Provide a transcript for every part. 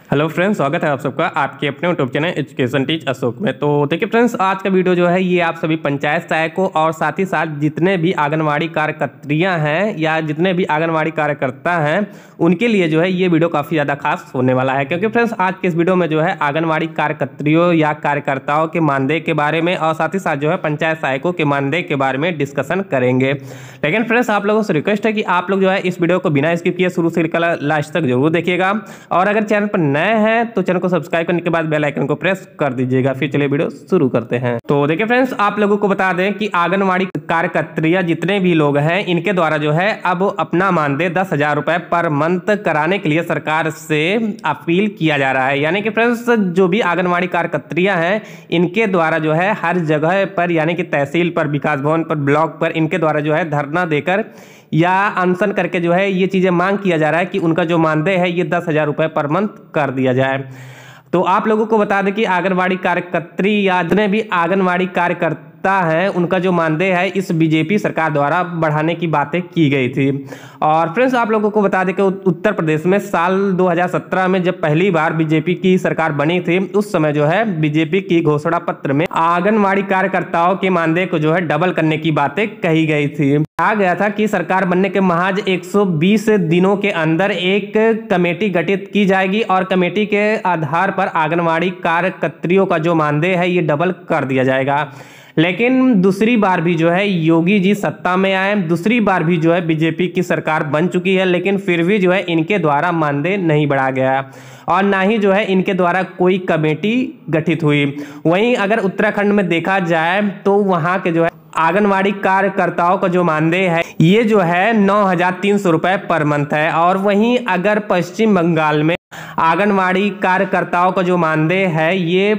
Hello friends, स्वागत है आप सबका आपके अपने YouTube channel education teach Ashok में। तो देखिए फ्रेंड्स, आज का वीडियो जो है ये आप सभी पंचायत सहायकों और साथ ही साथ जितने भी आंगनवाड़ी कार्यकर्त्रियां हैं या जितने भी आंगनवाड़ी कार्यकर्ता हैं उनके लिए जो है ये वीडियो काफ़ी ज़्यादा खास होने वाला है। क्योंकि फ्रेंड्स आज के इस वीडियो में जो है आंगनवाड़ी कार्यकर्त्रियों या कार्यकर्ताओं के मानदेय के बारे में और साथ ही साथ जो है पंचायत सहायकों के मानदेय के बारे में डिस्कशन करेंगे। लेकिन फ्रेंड्स आप लोगों से रिक्वेस्ट है कि आप लोग जो है इस वीडियो को बिना स्किप किए शुरू से लेकर लास्ट तक जरूर देखिएगा, और अगर चैनल पर नए हैं तो चैनल को सब्सक्राइब करने के बाद बेल आइकन को प्रेस कर दीजिएगा। फिर चलिए वीडियो शुरू करते हैं। तो देखिए फ्रेंड्स, आप लोगों को बता दें कि आंगनवाड़ी कार्यकर्त्रियां जितने भी लोग हैं इनके द्वारा जो है अब अपना मानदेय 10,000 रुपए पर मंथ कराने के लिए सरकार से अपील किया जा रहा है। यानी कि फ्रेंड्स जो भी आंगनवाड़ी कार्यकर्त्रियां हैं इनके द्वारा जो है हर जगह पर यानी कि तहसील पर, विकास भवन पर, ब्लॉक पर इनके द्वारा जो है धरना देकर या अनशन करके जो है ये चीज़ें मांग किया जा रहा है कि उनका जो मानदेय है ये 10,000 रुपये पर मंथ कर दिया जाए। तो आप लोगों को बता दें कि आंगनवाड़ी कार्यकर्त्री या जितने भी आंगनवाड़ी कार्यकर्ता है उनका जो मानदेय है इस बीजेपी सरकार द्वारा बढ़ाने की बातें की गई थी। और फ्रेंड्स आप लोगों को बता दें कि उत्तर प्रदेश में साल 2017 में जब पहली बार बीजेपी की सरकार बनी थी उस समय जो है बीजेपी की घोषणा पत्र में आंगनवाड़ी कार्यकर्ताओं के मानदेय को जो है डबल करने की बातें कही गई थी। कहा गया था कि सरकार बनने के महज 120 दिनों के अंदर एक कमेटी गठित की जाएगी और कमेटी के आधार पर आंगनवाड़ी कार्यकर्त्रियों का जो मानदेय है ये डबल कर दिया जाएगा। लेकिन दूसरी बार भी जो है योगी जी सत्ता में आए, दूसरी बार भी जो है बीजेपी की सरकार बन चुकी है, लेकिन फिर भी जो है इनके द्वारा मानदेय नहीं बढ़ाया गया और ना ही जो है इनके द्वारा कोई कमेटी गठित हुई। वहीं अगर उत्तराखंड में देखा जाए तो वहां के जो है आंगनवाड़ी कार्यकर्ताओं का जो मानदेय है ये जो है 9,300 रुपए पर मंथ है। और वहीं अगर पश्चिम बंगाल में आंगनवाड़ी कार्यकर्ताओं का जो मानदेय है ये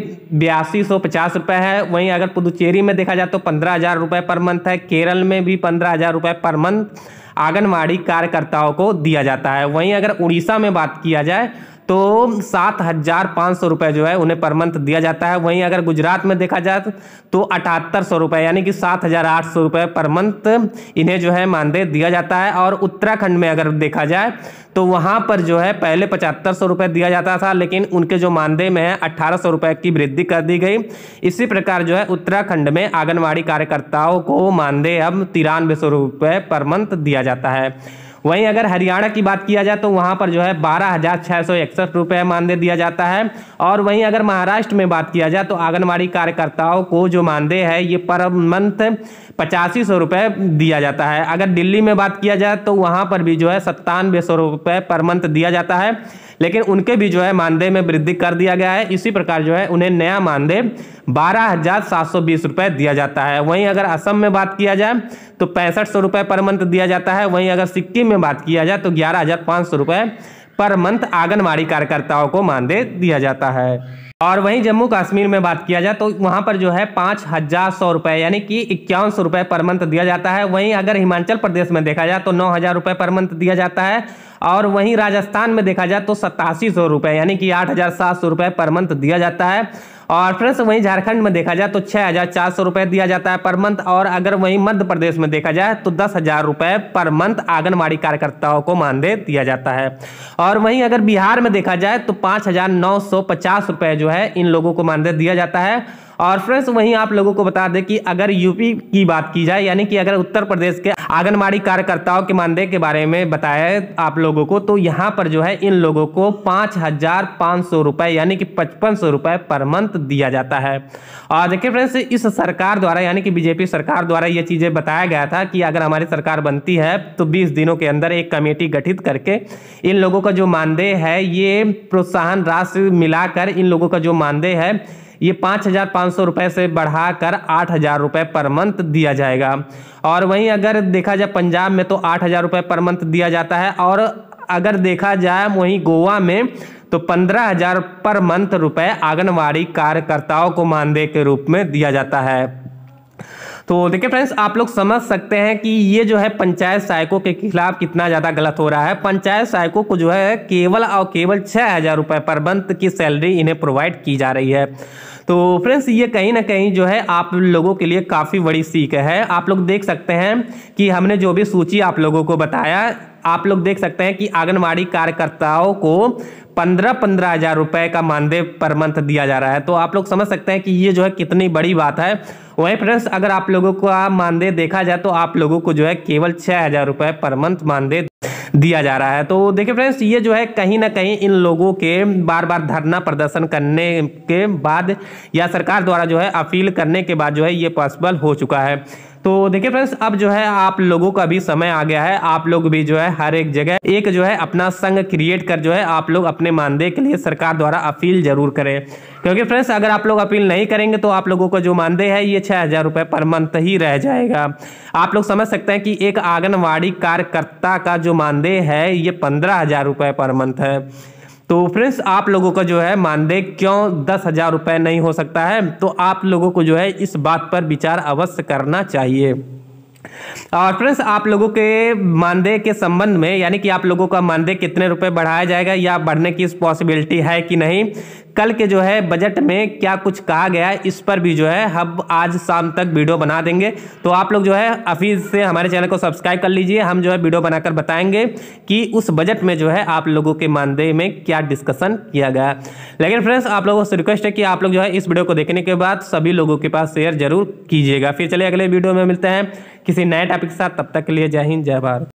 8250 रुपए है। वहीं अगर पुदुचेरी में देखा जाए तो 15,000 रुपए पर मंथ है। केरल में भी 15,000 रुपए पर मंथ आंगनवाड़ी कार्यकर्ताओं को दिया जाता है। वहीं अगर उड़ीसा में बात किया जाए तो 7,500 रुपये जो है उन्हें पर मंथ दिया जाता है। वहीं अगर गुजरात में देखा जाए तो 7,800 रुपये यानी कि 7,800 रुपये पर मंथ इन्हें जो है मानदेय दिया जाता है। और उत्तराखंड में अगर देखा जाए तो वहां पर जो है पहले 7,500 रुपये दिया जाता था, लेकिन उनके जो मानदेय में है 1,800 रुपये की वृद्धि कर दी गई। इसी प्रकार जो है उत्तराखंड में आंगनवाड़ी कार्यकर्ताओं को मानदेय अब 9300 रुपये पर मंथ दिया जाता है। वहीं अगर हरियाणा की बात किया जाए तो वहां पर जो है 12,661 रुपये मानदेय दिया जाता है। और वहीं अगर महाराष्ट्र में बात किया जाए तो आंगनवाड़ी कार्यकर्ताओं को जो मानदेय है ये पर मंथ 8,500 रुपये दिया जाता है। अगर दिल्ली में बात किया जाए तो वहां पर भी जो है 9700 रुपये पर मंथ दिया जाता है, लेकिन उनके भी जो है मानदेय में वृद्धि कर दिया गया है। इसी प्रकार जो है उन्हें नया मानदेय 12,720 रुपये दिया जाता है। वहीं अगर असम में बात किया जाए तो 6500 रुपये पर मंथ दिया जाता है। वहीं अगर सिक्किम में बात किया जाए तो 11,500 रुपये पर मंथ आंगनवाड़ी कार्यकर्ताओं को मानदेय दिया जाता है। और वहीं जम्मू कश्मीर में बात किया जाए तो वहां पर जो है 5,100 रुपये यानी कि 5,100 रुपये पर मंथ दिया जाता है। वहीं अगर हिमाचल प्रदेश में देखा जाए तो 9,000 रुपये पर मंथ दिया जाता है। और वहीं राजस्थान में देखा जाए तो 8700 रुपये यानी कि 8,700 रुपये पर मंथ दिया जाता है। और फ्रेंड्स वहीं झारखंड में देखा जाए तो 6,400 रुपये दिया जाता है पर मंथ। और अगर वहीं मध्य प्रदेश में देखा जाए तो 10,000 रुपये पर मंथ आंगनवाड़ी कार्यकर्ताओं को मानदेय दिया जाता है। और वहीं अगर बिहार में देखा जाए तो 5,950 रुपये जो है इन लोगों को मानदेय दिया जाता है। और फ्रेंड्स वहीं आप लोगों को बता दें कि अगर यूपी की बात की जाए यानी कि अगर उत्तर प्रदेश के आंगनवाड़ी कार्यकर्ताओं के मानदेय के बारे में बताया आप लोगों को तो यहाँ पर जो है इन लोगों को 5,500 रुपये यानी कि 5,500 रुपये पर मंथ दिया जाता है। और देखिए फ्रेंड्स इस सरकार द्वारा यानी कि बीजेपी सरकार द्वारा ये चीज़ें बताया गया था कि अगर हमारी सरकार बनती है तो 20 दिनों के अंदर एक कमेटी गठित करके इन लोगों का जो मानदेय है ये प्रोत्साहन राशि मिलाकर इन लोगों का जो मानदेय है ये 5,500 रुपये से बढ़ाकर 8,000 रुपये पर मंथ दिया जाएगा। और वहीं अगर देखा जाए पंजाब में तो 8,000 रुपये पर मंथ दिया जाता है। और अगर देखा जाए वहीं गोवा में तो 15,000 पर मंथ रुपये आंगनवाड़ी कार्यकर्ताओं को मानदेय के रूप में दिया जाता है। तो देखिए फ्रेंड्स आप लोग समझ सकते हैं कि ये जो है पंचायत सहायकों के खिलाफ कितना ज़्यादा गलत हो रहा है। पंचायत सहायकों को जो है केवल और केवल 6,000 रुपये पर मंथ की सैलरी इन्हें प्रोवाइड की जा रही है। तो फ्रेंड्स ये कहीं ना कहीं जो है आप लोगों के लिए काफ़ी बड़ी सीख है। आप लोग देख सकते हैं कि हमने जो भी सूची आप लोगों को बताया आप लोग देख सकते हैं कि आंगनबाड़ी कार्यकर्ताओं को 15-15 हज़ार रुपए का मानदेय पर मंथ दिया जा रहा है। तो आप लोग समझ सकते हैं कि ये जो है कितनी बड़ी बात है। वहीं फ्रेंड्स अगर आप लोगों का मानदेय देखा जाए तो आप लोगों को जो है केवल 6,000 रुपए पर मंथ मानदेय दिया जा रहा है। तो देखिए फ्रेंड्स ये जो है कहीं ना कहीं इन लोगों के बार बार धरना प्रदर्शन करने के बाद या सरकार द्वारा जो है अपील करने के बाद जो है ये पॉसिबल हो चुका है। तो देखिए फ्रेंड्स अब जो है आप लोगों का भी समय आ गया है, आप लोग भी जो है हर एक जगह एक जो है अपना संघ क्रिएट कर जो है आप लोग अपने मानदेय के लिए सरकार द्वारा अपील जरूर करें। क्योंकि फ्रेंड्स अगर आप लोग अपील नहीं करेंगे तो आप लोगों को जो मानदेय है ये 6,000 रुपए पर मंथ ही रह जाएगा। आप लोग समझ सकते हैं कि एक आंगनवाड़ी कार्यकर्ता का जो मानदेय है ये 15,000 रुपए पर मंथ है। तो फ्रेंड्स आप लोगों का जो है मानदेय क्यों 10,000 रुपए नहीं हो सकता है, तो आप लोगों को जो है इस बात पर विचार अवश्य करना चाहिए। और फ्रेंड्स आप लोगों के मानदेय के संबंध में यानी कि आप लोगों का मानदेय कितने रुपए बढ़ाया जाएगा या बढ़ने की पॉसिबिलिटी है कि नहीं, कल के जो है बजट में क्या कुछ कहा गया है इस पर भी जो है हम आज शाम तक वीडियो बना देंगे। तो आप लोग जो है अभी से हमारे चैनल को सब्सक्राइब कर लीजिए, हम जो है वीडियो बनाकर बताएंगे कि उस बजट में जो है आप लोगों के मानदेय में क्या डिस्कशन किया गया। लेकिन फ्रेंड्स आप लोगों से रिक्वेस्ट है कि आप लोग जो है इस वीडियो को देखने के बाद सभी लोगों के पास शेयर जरूर कीजिएगा। फिर चलिए अगले वीडियो में मिलते हैं किसी नए टॉपिक के साथ, तब तक के लिए जय हिंद जय भारत।